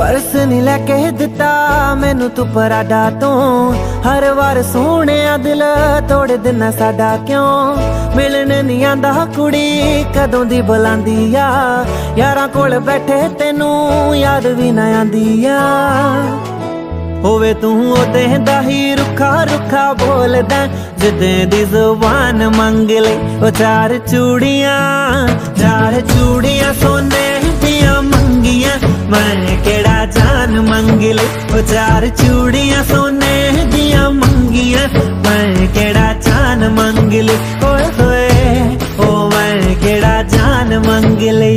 परस नहीं लैके दिता मैनू तू पराडा तो हर वार सोने दिल तोड़ देना साडा क्यों मिलने नहीं आंदा कुड़ी कदों दी बुलांदी आ यारां कोल बैठे तेनू याद भी ना आंदी आ होवे तू ओदे दा ही रुखा रुखा बोलदा जिदे दी जुबान मंग ले ओ चार चूड़ियां सोने दियां मंगियां मैं केड़ा जान मंग ले ओ चार चूड़ियां सोने दियां मंगियां मैं केड़ा जान मंग ले ओए होए ओ मैं केड़ा जान मंग ले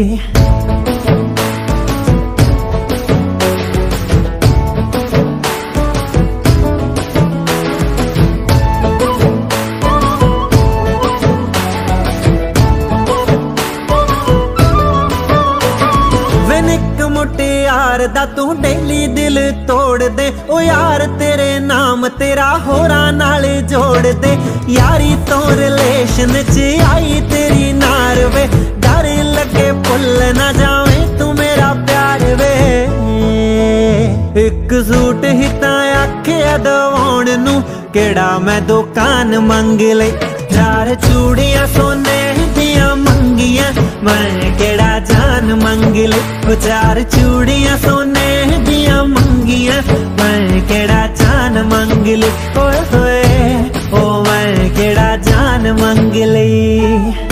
यार दा तू डेली दिल तोड़ दे ओ यार तेरे नाम तेरा होरा नाल जोड़ दे यारी तो रिलेशन च आई तेरी नार वे डर लगे भुल ना जावे तू मेरा प्यार वे एक सूट ही तां आखिया दवाउण नू केड़ा मैं दुकान मंग ले चार चूड़ियां सोने दियां मंगियां मैं केड़ा जान मंग ले ओ चार चूड़ियां सोने दियां मंगियां मैं केड़ा जान मंग ले ओए होए ओ मैं केड़ा जान मंग ले।